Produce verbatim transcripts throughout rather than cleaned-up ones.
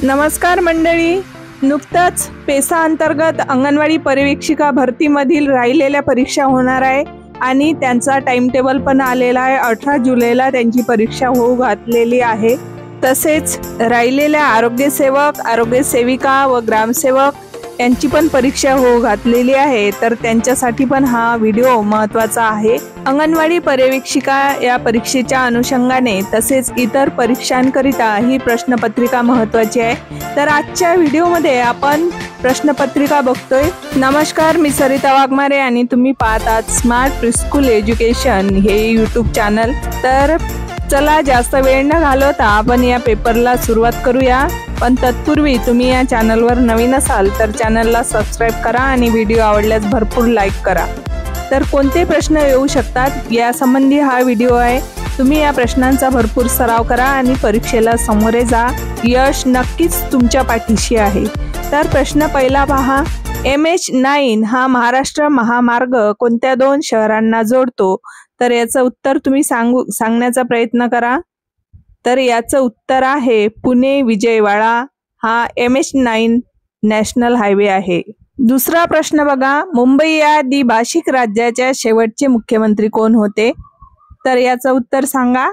नमस्कार मंडळी, नुकताच पेसा अंतर्गत अंगणवाडी पर्यवेक्षिका भरतीमधील राहिलेल्या परीक्षा होणार आहे आणि त्यांचा टाइम टेबल पण आलेला आहे। अठरा जुलैला त्यांची परीक्षा होऊ घातलेली आहे। तसेच राहिलेल्या आरोग्य सेवक, आरोग्य सेविका व ग्रामसेवक यांची पण परीक्षा होऊ घातलेली आहे, तर त्यांच्यासाठी पण हा व्हिडिओ महत्त्वाचा आहे। अंगणवाडी पर्यवेक्षिका या परीक्षेच्या अनुषंगाने तसेच इतर परीक्षांकरिता ही प्रश्नपत्रिका महत्त्वाची आहे। तर आजच्या व्हिडिओमध्ये आपण प्रश्नपत्रिका बघतोय। नमस्कार, मी सरिता वाघमारे आणि तुम्ही पाहतात स्मार्ट प्रीस्कूल एज्युकेशन हे यूट्यूब चॅनल। तर चला जास्त वेळ न घालवता आपण या पेपरला सुरुवात करूया। पण तत्पूर्वी तुम्ही या चॅनलवर नवीन असाल तर चॅनलला सबस्क्राइब करा आणि व्हिडिओ आवडल्यास भरपूर लाईक करा। तर कोणते प्रश्न येऊ शकतात यासंबंधी हा व्हिडिओ आहे। तुम्ही या प्रश्नांचा भरपूर सराव करा आणि परीक्षेला सामोरे जा। यश नक्कीच तुमच्या पाठीशी आहे। तर प्रश्न पहिला पहा, एम एच नाईन हा महाराष्ट्र महामार्ग कोणत्या दोन शहरांना जोडतो? तर याचं उत्तर तुम्ही सांगू सांगण्याचा प्रयत्न करा। तर याचं उत्तर आहे पुणे विजयवाडा हा M H nine national highway आहे। दुसरा प्रश्न बघा, मुंबई या द्विभाषिक राज्याच्या शेवटचे मुख्यमंत्री कोण होते? तर याचं उत्तर सांगा।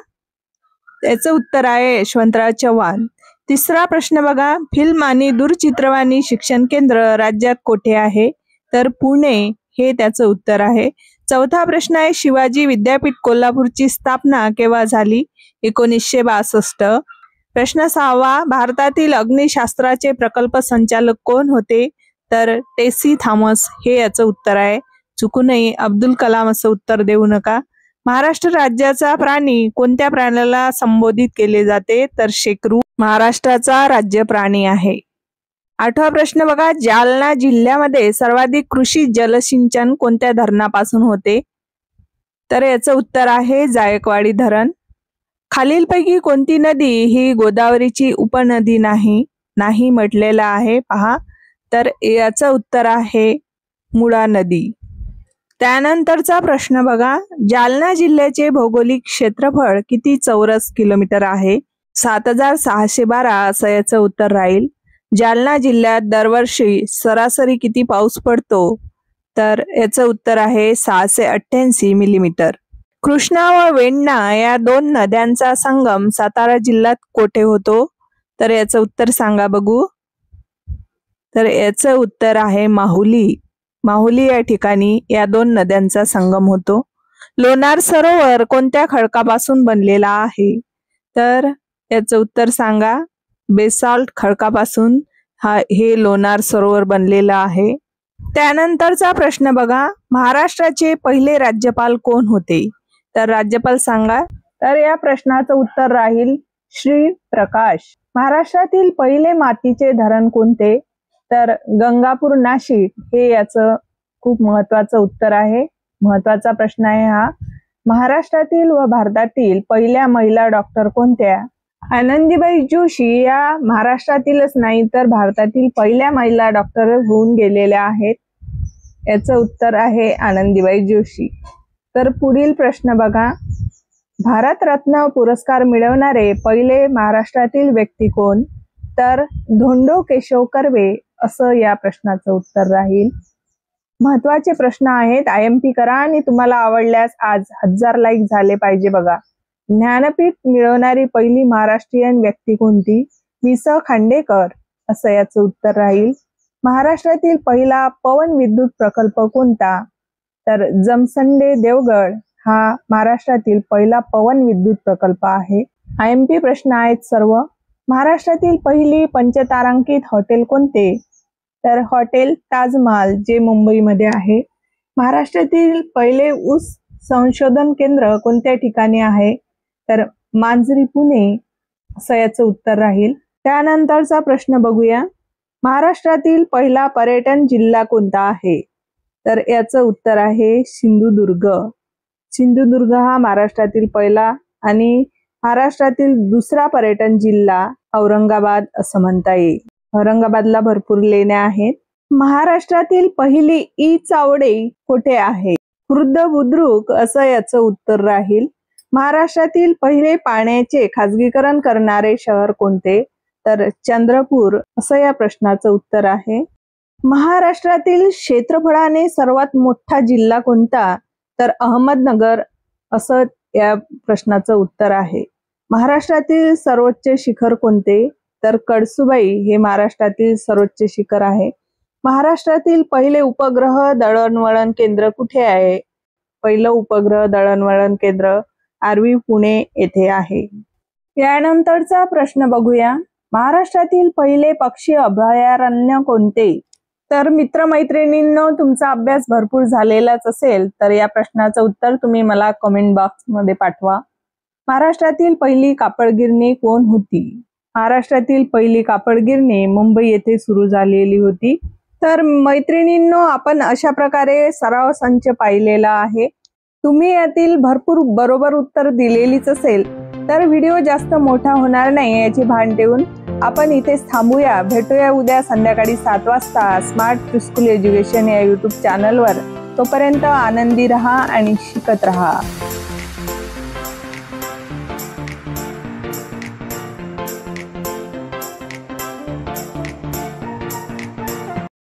याचं उत्तर आहे यशवंतराव चव्हाण। तिसरा प्रश्न बघा, फिल्म आणि दूरचित्रवाणी शिक्षण केंद्र राज्यात कोठे आहे? तर पुणे हे त्याचं उत्तर आहे। चौथा प्रश्न आहे, शिवाजी विद्यापीठ कोल्हापूरची स्थापना केव्हा झाली? एकोणीसशे बासष्ट। प्रश्न सहावा, भारतातील अग्निशास्त्राचे प्रकल्प संचालक कोण होते? तर टेसी थॉमस हे याचं उत्तर आहे। चुकूनही अब्दुल कलाम असं उत्तर देऊ नका। महाराष्ट्र राज्याचा प्राणी कोणत्या प्राण्याला संबोधित केले जाते? तर शेकरू महाराष्ट्राचा राज्य प्राणी आहे। आठवा प्रश्न बघा, जालना जिल्ह्यामध्ये सर्वाधिक कृषी जलसिंचन कोणत्या धरणापासून होते? तर याचं उत्तर आहे जायकवाडी धरण। खालीलपैकी कोणती नदी ही गोदावरीची उपनदी नाही नाही म्हटलेला आहे? पहा, तर याचं उत्तर आहे मुळा नदी। त्यानंतरचा प्रश्न बघा, जालना जिल्ह्याचे भौगोलिक क्षेत्रफळ किती चौरस किलोमीटर आहे? सात हजार सहाशे बारा असं याचं उत्तर राहील। जालना जिल्ह्यात दरवर्षी सरासरी किती पाऊस पडतो? तर याचं उत्तर आहे सहाशे अठ्ठ्याऐंशी मिलीमीटर। कृष्णा व वेण्णा या दोन नद्यांचा संगम सातारा जिल्ह्यात कोठे होतो? तर याचं उत्तर सांगा बघू। तर याचं उत्तर आहे माहुली। माहुली या ठिकाणी या दोन नद्यांचा संगम होतो। लोणार सरोवर कोणत्या खडकापासून बनलेला आहे? तर याचं उत्तर सांगा। बेसाल्ट खडकापासून हा हे लोणार सरोवर बनलेला आहे। त्यानंतरचा प्रश्न बघा, महाराष्ट्राचे पहिले राज्यपाल कोण होते? तर राज्यपाल सांगा। तर या प्रश्नाचं उत्तर राहील श्री प्रकाश। महाराष्ट्रातील पहिले मातीचे धरण कोणते? तर गंगापूर नाशिक हे याचं खूप महत्त्वाचं उत्तर आहे। महत्त्वाचा प्रश्न आहे हा। महाराष्ट्रातील व भारतातील पहिल्या महिला डॉक्टर कोणत्या? आनंदीबाई जोशी या महाराष्ट्रातीलच नाही तर भारतातील पहिल्या महिला डॉक्टर होऊन गेलेल्या आहेत। याचं उत्तर आहे आनंदीबाई जोशी। तर पुढील प्रश्न बघा, भारतरत्न पुरस्कार मिळवणारे पहिले महाराष्ट्रातील व्यक्ती कोण? तर धोंडो केशव कर्वे असं या प्रश्नाचं उत्तर राहील। महत्त्वाचे प्रश्न आहेत, आय एम पी करा आणि तुम्हाला आवडल्यास आज हजार लाईक झाले पाहिजे बघा। ज्ञानपीठ मिळवणारी पहिली महाराष्ट्रीयन व्यक्ती कोणती? वि स खांडेकर असं याचं उत्तर राहील। महाराष्ट्रातील पहिला पवन विद्युत प्रकल्प कोणता? तर जमसंडे देवगड हा महाराष्ट्रातील पहिला पवन विद्युत प्रकल्प आहे। आय एम पी प्रश्न आहेत सर्व। महाराष्ट्रातील पहिली पंचतारांकित हॉटेल कोणते? तर हॉटेल ताजमहाल जे मुंबईमध्ये आहे। महाराष्ट्रातील पहिले ऊस संशोधन केंद्र कोणत्या ठिकाणी आहे? तर मांजरी पुणे असं याचं उत्तर राहील। त्यानंतरचा प्रश्न बघूया, महाराष्ट्रातील पहिला पर्यटन जिल्हा कोणता आहे? तर याचं उत्तर आहे सिंधुदुर्ग। सिंधुदुर्ग हा महाराष्ट्रातील पहिला आणि महाराष्ट्रातील दुसरा पर्यटन जिल्हा औरंगाबाद असं म्हणता येईल। औरंगाबादला भरपूर लेण्या आहेत। महाराष्ट्रातील पहिली ई चावडे कोठे आहे? खुर्द बुद्रुक असं याचं उत्तर राहील। महाराष्ट्रातील पहिले पाण्याचे खाजगीकरण करणारे शहर कोणते? तर चंद्रपूर असं या प्रश्नाचं उत्तर आहे. महाराष्ट्रातील क्षेत्रफळाने सर्वात मोठा जिल्हा कोणता? तर अहमदनगर असं या प्रश्नाचं उत्तर आहे. महाराष्ट्रातील सर्वोच्च शिखर कोणते? तर कळसुबाई हे महाराष्ट्रातील सर्वोच्च शिखर आहे. महाराष्ट्रातील पहिले उपग्रह दळणवळण केंद्र कुठे आहे? पहिलं उपग्रह दळणवळण केंद्र आर्वी पुणे येथे आहे. यानंतरचा प्रश्न बघूया. महाराष्ट्रातील पहिले पक्षी अभयारण्य कोणते? तर मित्रमैत्रिणींनो, तुमचा अभ्यास भरपूर झालेलाच असेल तर या प्रश्नाचं उत्तर तुम्ही मला कमेंट बॉक्स मध्ये पाठवा. महाराष्ट्रातील पहिली कापड गिरणी कोण होती? महाराष्ट्रातील पहिली कापड गिरणी मुंबई येथे सुरू झालेली होती. तर मैत्रिणींनो, आपण अशा प्रकारे सराव संच पाहिलेला आहे. तुम्ही यातील भरपूर बरोबर उत्तर दिलेलीच असेल तर व्हिडिओ जास्त मोठा होणार नाही याची भान ठेवून आपण इथेच थांबूया. भेटूया उद्या संध्याकाळी सात वाजता स्मार्ट प्रीस्कूल एज्युकेशन या यूट्यूब चॅनलवर. तोपर्यंत आनंदी रहा आणि शिकत रहा.